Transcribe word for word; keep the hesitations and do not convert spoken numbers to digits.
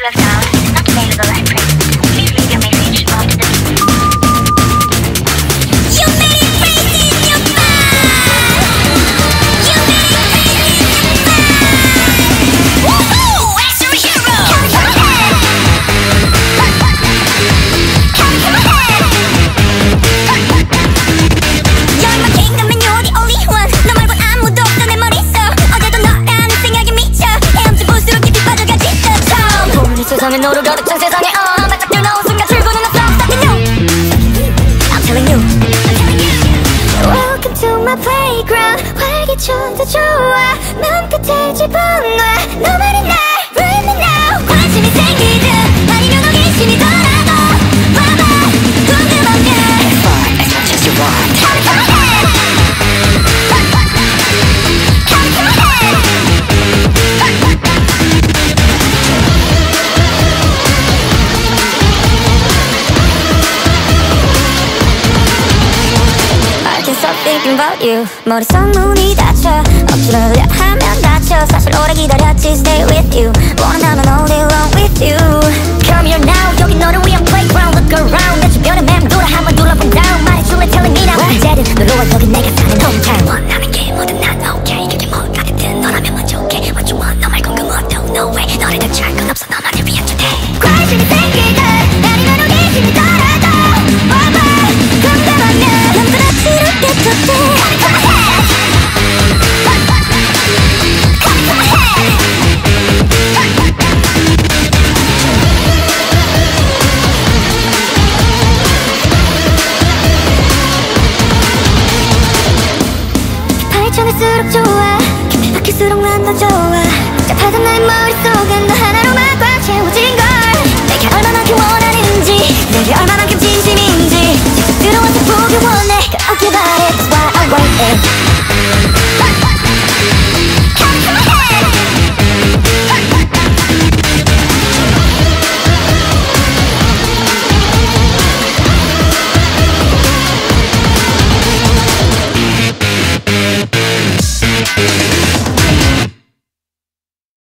have found is not available at present. Please leave your message after the beep. You made it crazy in your mind. You made it crazy in your mind. Woohoo! Extra hero. Come come ahead. Come come ahead. You're my kingdom and you're the only one. 너 말고 아무도 없어 내 머릿속. 어제도 너라는 생각에 미쳐. 헤엄쳐 볼수록 깊이 빠져가 진짜 처음. 봄이 세상에 너를 가득 찬 세상에 어 바짝 뛰어나온 순간 출근은 없어. Something new. I'm telling you. I'm telling you. Welcome to my playground. 활기찬데 좋아. 맘 끝에 집어넣어. 너만이 날 Bring me now. 관심이 생기든 아니면 호기심이 덜하고 봐봐 궁금한 게 As far as much as you want. Come come ahead. Come come ahead. I can't stop thinking about you. 머릿속 문이 닫혀. 억지로 하려 하면 닫혀. 사실 오래 기다렸지. Stay with you. 원한다면 all day long with you. Come here now. 여기 너를 위한 playground. Look around. 내 주변에 맴돌아 한번 둘러본 down. 말해줄래 telling me now. 이제는 놀러와 여기 내가 사는 hometown. 원하는 게 뭐든 난 okay. 그게 뭐가 됐든 너라면 만족해. What you want 너 말고 그 뭐도 no way. 너를 대체할 건 없어 너만을 위한 주대. 관심이 생기든 아니면 호기심이 덜하고 봐봐 궁금하면 남들아 지루게 쳤대. Come come ahead. Come come ahead. 발전할수록 좋아. 깊이 박힐수록 난 더 좋아. 복잡하던 나의 머릿속은 너 하나로만 꽉 채워진 걸. 내게 얼마나 원하는지 내게 얼마나